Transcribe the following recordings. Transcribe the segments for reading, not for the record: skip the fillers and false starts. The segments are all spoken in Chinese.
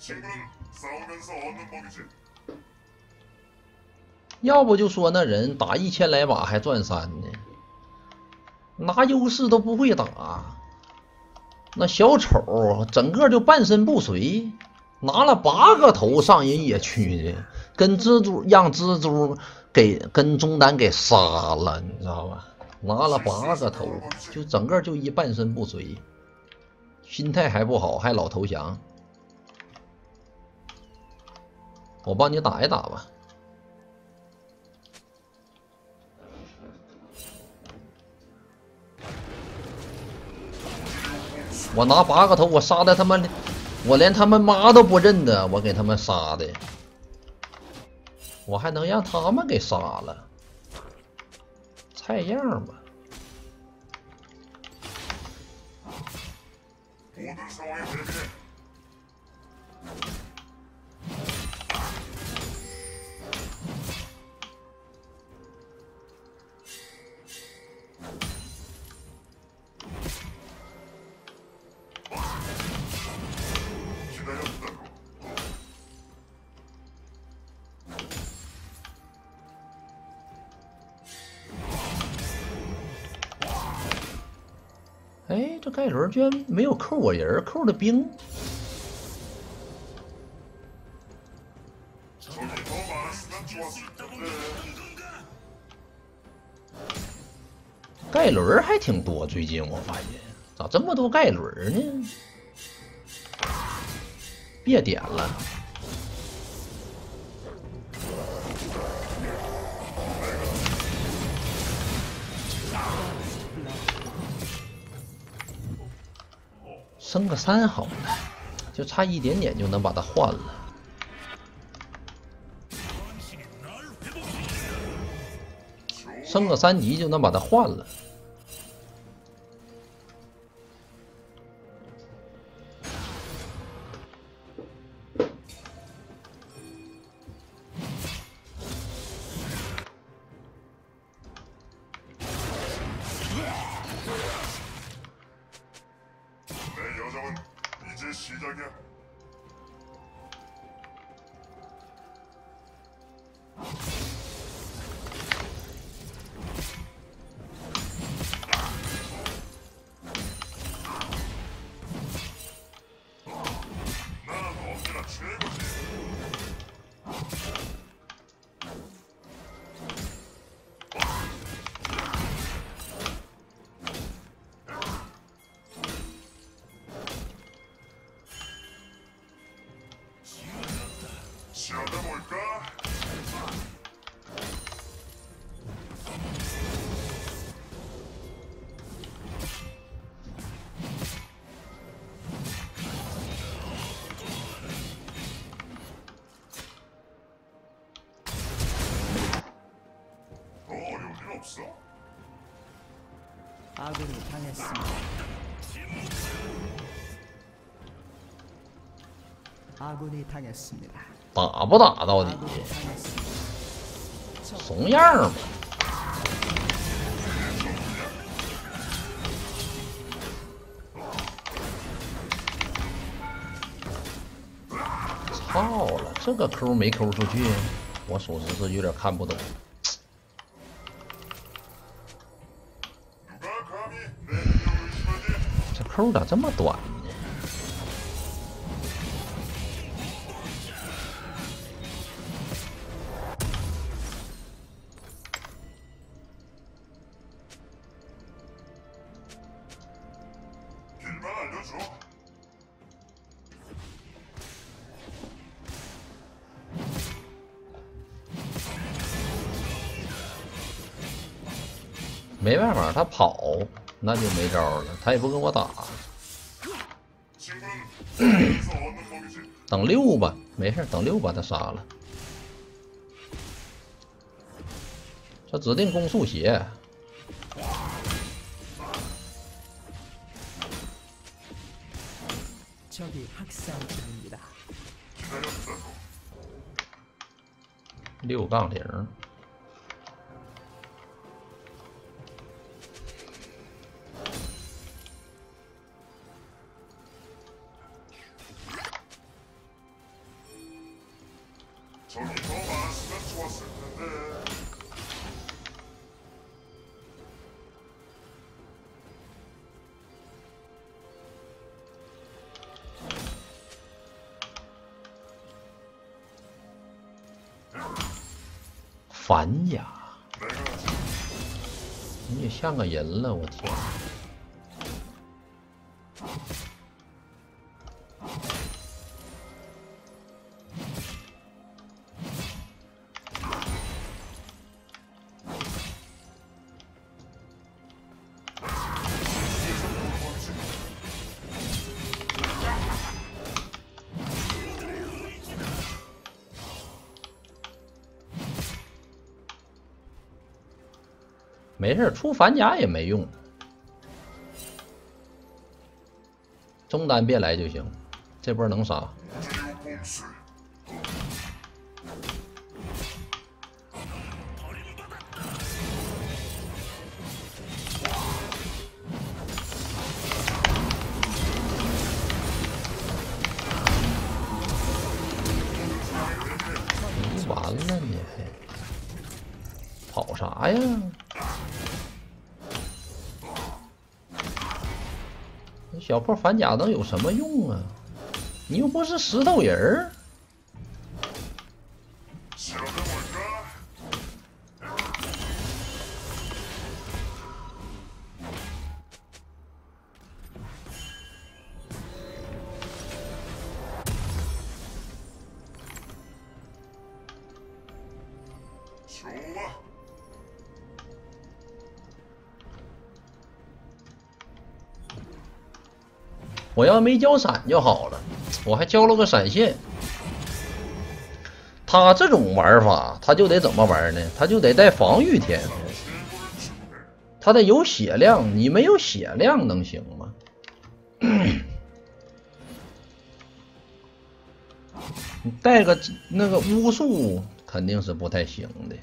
要不就说那人打1000来把还赚3呢，拿优势都不会打。那小丑整个就半身不遂，拿了8个头上人野区的，跟蜘蛛让蜘蛛跟中单给杀了，你知道吧？拿了8个头，就整个就一半身不遂，心态还不好，还老投降。我帮你打一打吧。我拿8个头，我杀的他们，我连他们妈都不认得，我给他们杀的，我还能让他们给杀了，菜样吧。哎，这盖伦居然没有扣我人，扣的兵。盖伦还挺多，最近我发现咋这么多盖伦呢？别点了。升个3好了，就差一点点就能把它换了。升个3级就能把它换了。 아군이 당했습니다. 아군이 당했습니다. 打不打到底？怂样吧。操了，这个抠没抠出去，我属实是有点看不懂。这抠咋这么短呢？没办法，他跑那就没招了，他也不跟我打。等6吧，没事，等6把他杀了。这指定攻速鞋。6-0。 反甲，你也像个人了，我天！没事，出反甲也没用，中单别来就行。这波能杀。完了你还跑啥呀？小破反甲能有什么用啊？你又不是石头人儿。我要没交闪就好了，我还交了个闪现。他这种玩法，他就得怎么玩呢？他就得带防御天赋，他得有血量。你没有血量能行吗？你带个那个巫术肯定是不太行的。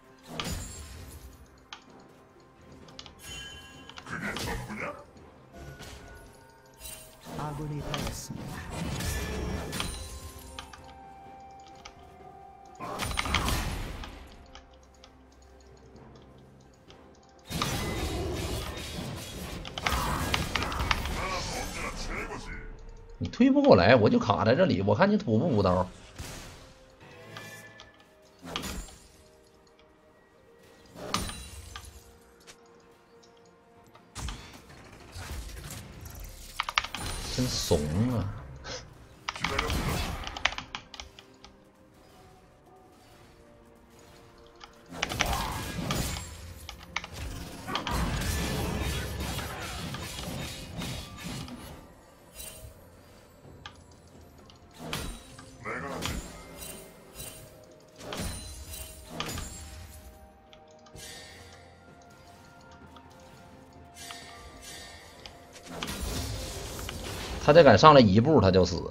아군이 당했습니다. 你推不过来，我就卡在这里。我看你补不补刀？真怂啊！他再敢上来一步，他就死。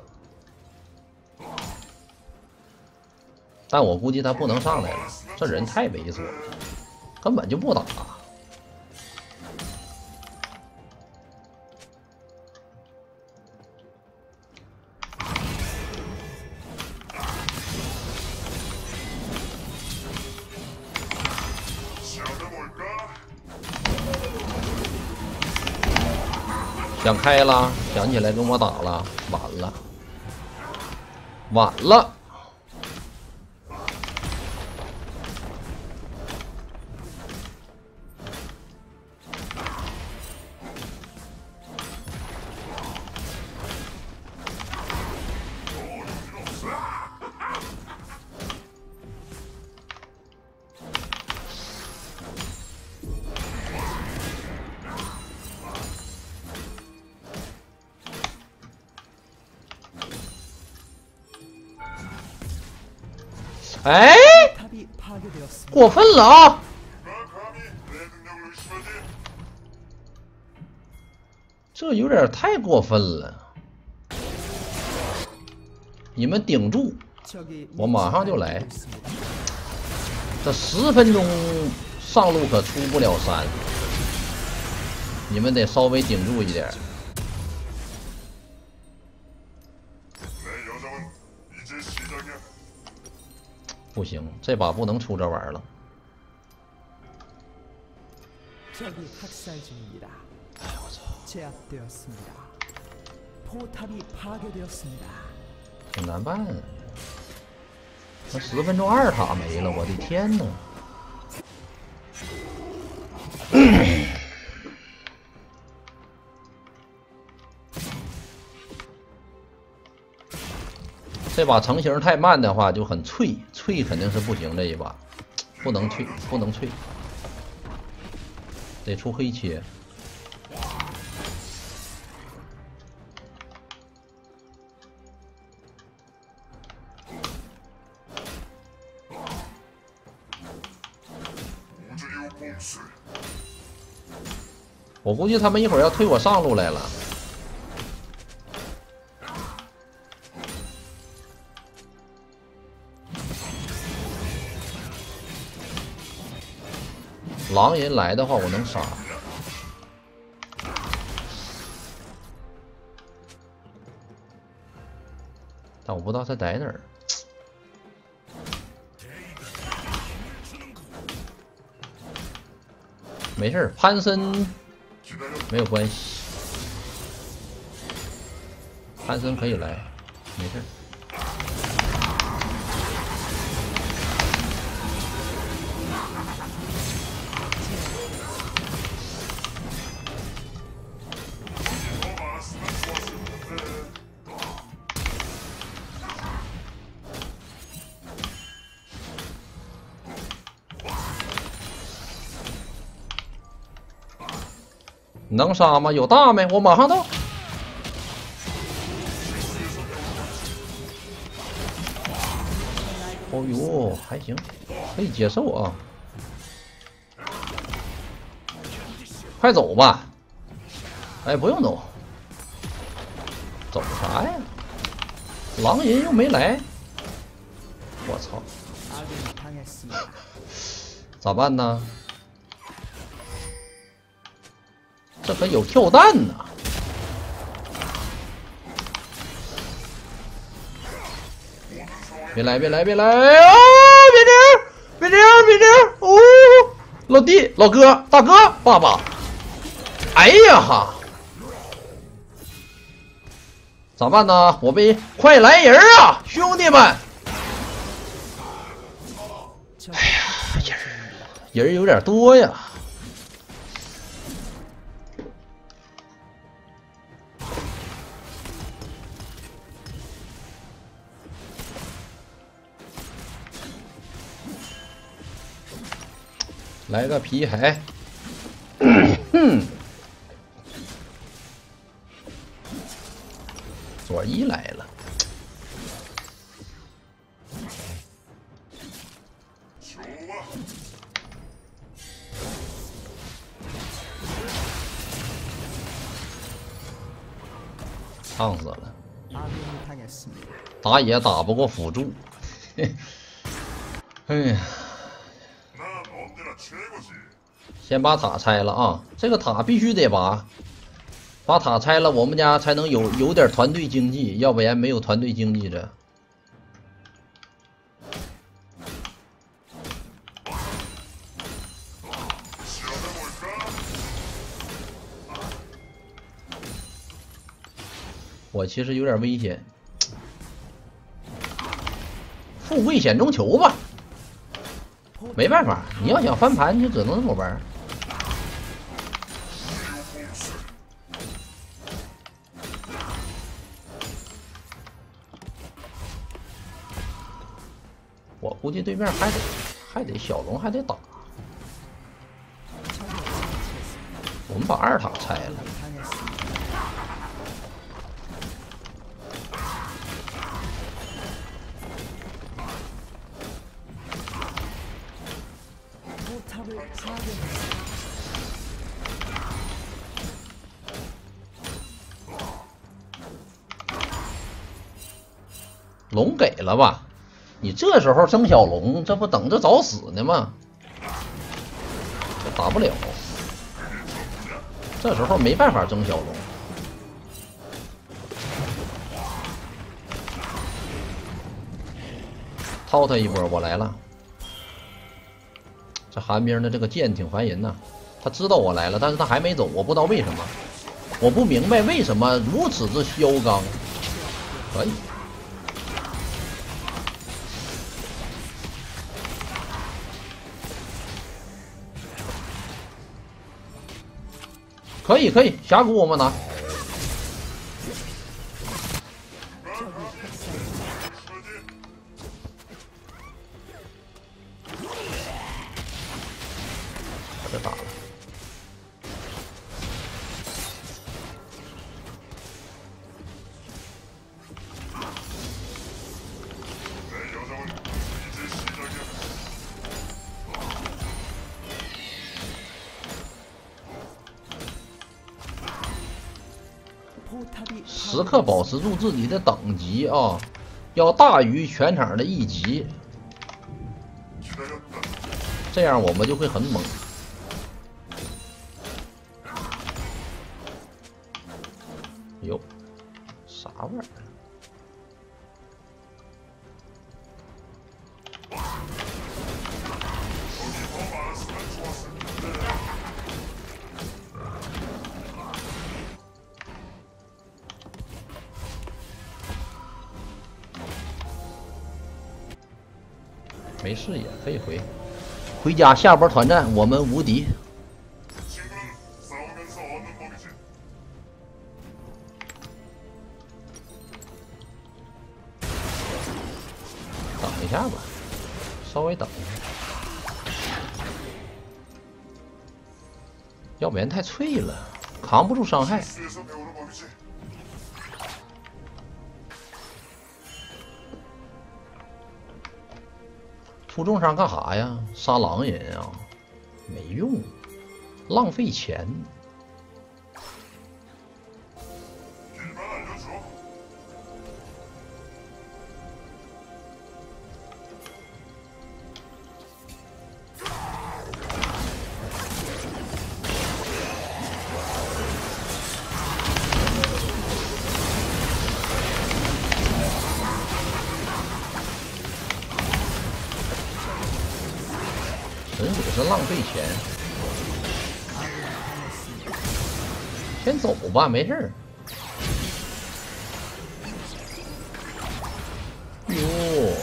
但我估计他不能上来了，这人太猥琐了，根本就不打。想开了，想起来跟我打了，晚了，晚了。哎，过分了啊！这有点太过分了。你们顶住，我马上就来。这10分钟上路可出不了山，你们得稍微顶住一点。 不行，这把不能出这玩意儿了。 적이 학살 중입니다. 제압되었습니다. 포탑이 파괴되었습니다. 挺难办，那10分钟2塔没了，我的天呐！这把成型太慢的话就很脆，脆肯定是不行。这一把不能脆，不能脆，得出黑切。 我估计他们一会儿要推我上路来了。狼人来的话，我能杀，但我不知道他在哪儿。 没事，潘森没有关系，潘森可以来，没事。能杀吗？有大没？我马上到。哦呦，还行，可以接受啊。快走吧！哎，不用走，走啥呀？狼人又没来，我操！咋办呢？ 这可有跳弹呢！别来，别来，别来！啊！别这样，别这样，别这样！哦，老弟、老哥、大哥、爸爸！哎呀哈！咋办呢？我被快来人啊，兄弟们！哎呀，人有点多呀。 来个皮海，左一来了，烫死了，打野打不过辅助，哎呀。 先把塔拆了啊！这个塔必须得拔，把塔拆了，我们家才能有点团队经济，要不然没有团队经济这。我其实有点危险，富贵险中求吧。 没办法，你要想翻盘，你就只能这么玩。我估计对面还得小龙还得打。我们把2塔拆了。 龙给了吧？你这时候争小龙，这不等着找死呢吗？这打不了，这时候没办法争小龙。 薅他一波，我来了。这寒冰的这个剑挺烦人呐，他知道我来了，但是他还没走，我不知道为什么，我不明白为什么如此之嚣张。可以。可以可以，峡谷我们拿。把这打了。时刻保持住自己的等级啊，要大于全场的1级，这样我们就会很猛。哟，啥玩意儿？没视野可以回家，下波团战我们无敌。等一下吧，稍微等一下，要不然太脆了，扛不住伤害。出重伤干啥呀？杀狼人啊，没用，浪费钱。神属是浪费钱，先走吧，没事儿。哟，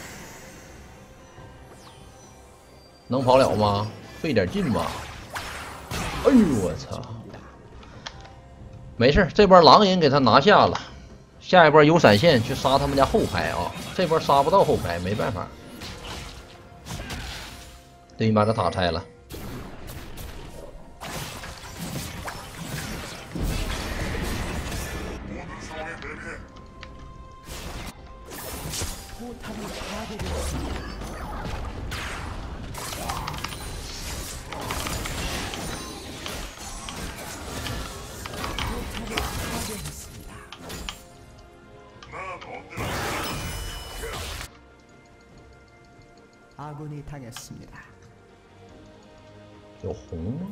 能跑了吗？费点劲吧。哎呦我操！没事，这波狼人给他拿下了，下一波有闪现去杀他们家后排啊！这波杀不到后排，没办法。对，把这塔拆了。 아군이 당했습니다. 有红吗？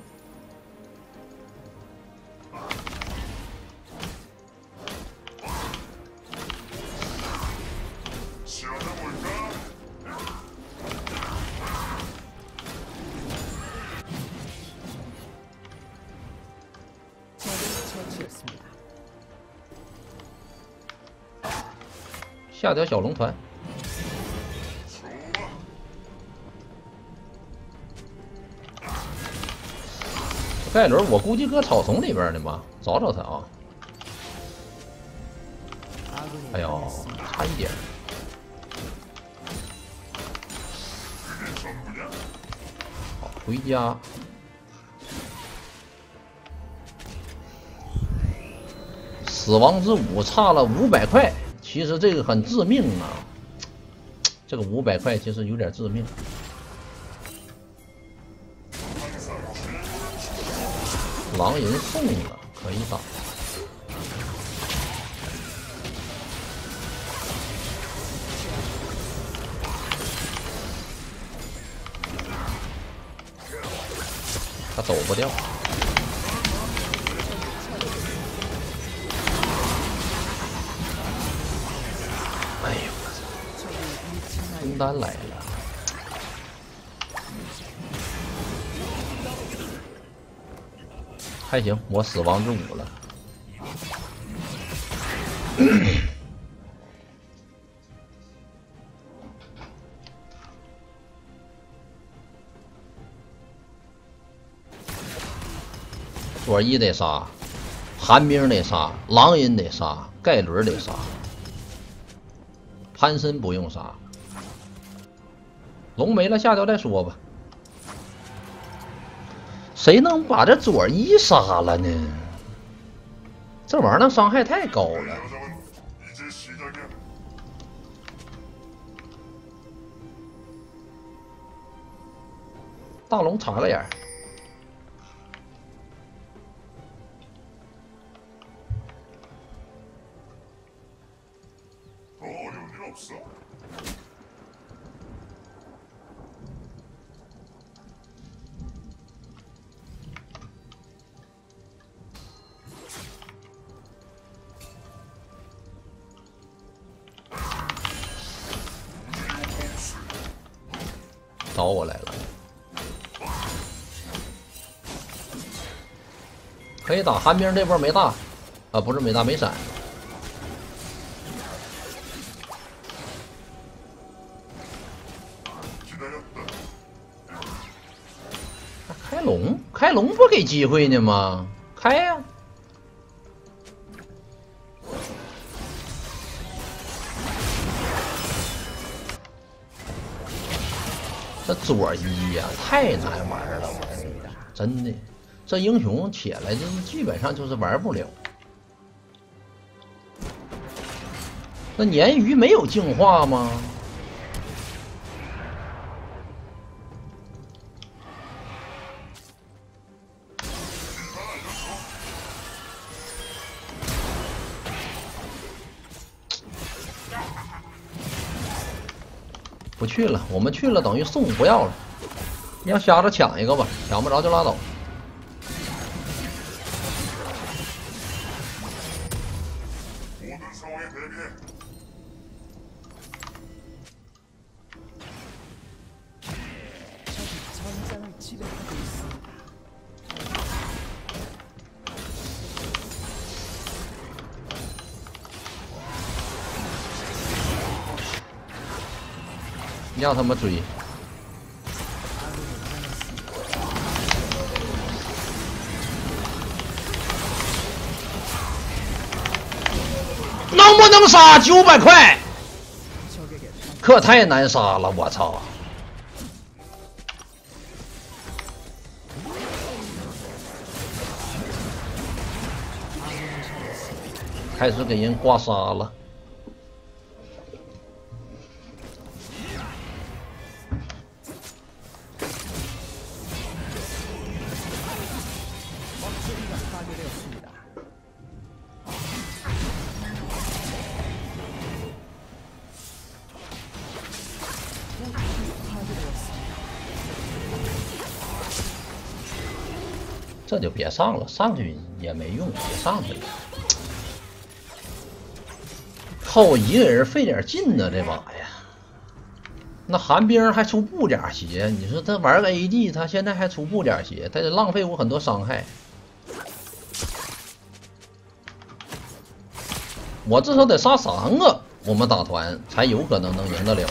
下条小龙团。盖伦，我估计搁草丛里边呢吧，找找他啊！哎呦，差一点。好，回家。死亡之舞差了500块，其实这个很致命啊！这个500块其实有点致命。狼人送了，可以打。他走不掉。哎呦我操！ 名单来了，还行，我死亡之舞了。左一得杀，寒冰得杀，狼人得杀，盖伦得杀，潘森不用杀。龙没了，下条再说吧。谁能把这左一杀了呢？这玩意儿那伤害太高了。大龙插了眼。找我来了，可以打寒冰这波没大，啊不是没大没闪。开龙不给机会呢吗？开呀！这左一呀，太难玩了，真的，这英雄起来就是基本上就是玩不了。那鲶鱼没有净化吗？不去了，我们去了等于送不要了。让瞎子抢一个吧，抢不着就拉倒。让他们追，能不能杀900块？可太难杀了，我操！开始给人刮痧了。这就别上了，上去也没用，别上去了。靠我一个人费点劲呢，这把呀。那寒冰还出布甲鞋，你说他玩个 AD， 他现在还出布甲鞋，他得浪费我很多伤害。我至少得杀3个，我们打团才有可能赢得了。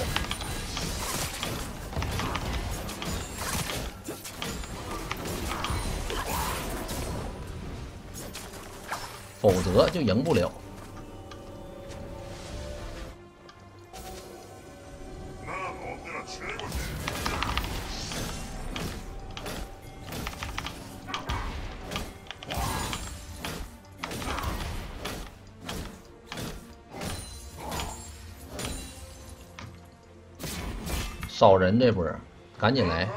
否则就赢不了。少人这波，赶紧来！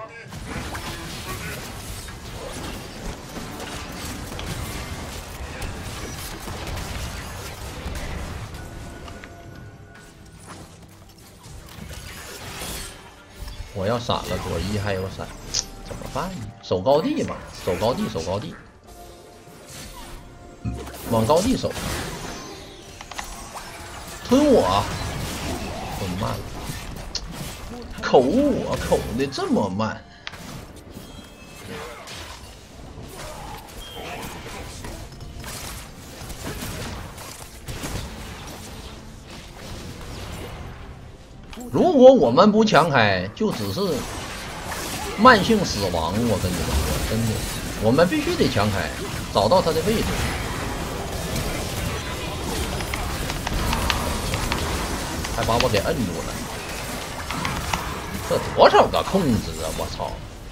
我要闪了，左一还有闪，怎么办呢？守高地吧，守高地，守高地，往高地守，吞我，吞慢了。 口我口的这么慢。如果我们不强开，就只是慢性死亡。我跟你们说，真的，我们必须得强开，找到他的位置。还把我给摁住了，这多少个控制啊！我操！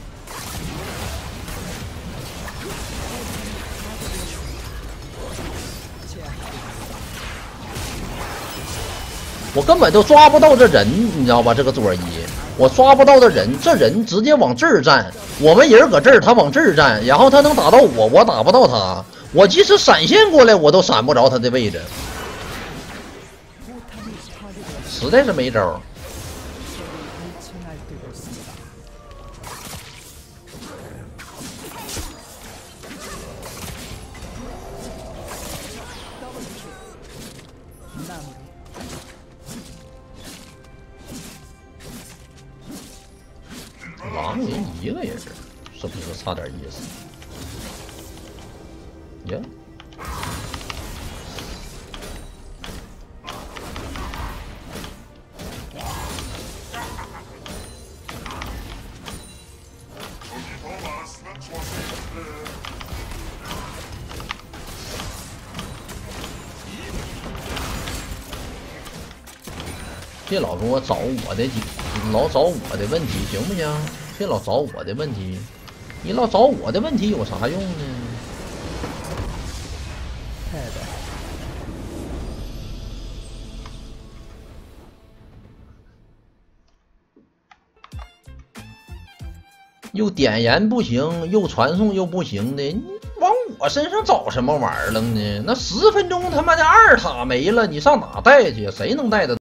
我根本就抓不到这人，你知道吧？这个左一，我抓不到这人，这人直接往这儿站，我们人搁这儿，他往这儿站，然后他能打到我，我打不到他。我即使闪现过来，我都闪不着他的位置，实在是没招。狼人一个人，是不是差点意思？呀，别老跟我找我的老找我的问题，行不行？别老找我的问题，你老找我的问题有啥用呢？又点燃不行，又传送又不行的，你往我身上找什么玩意儿了呢？那10分钟他妈的2塔没了，你上哪带去？谁能带得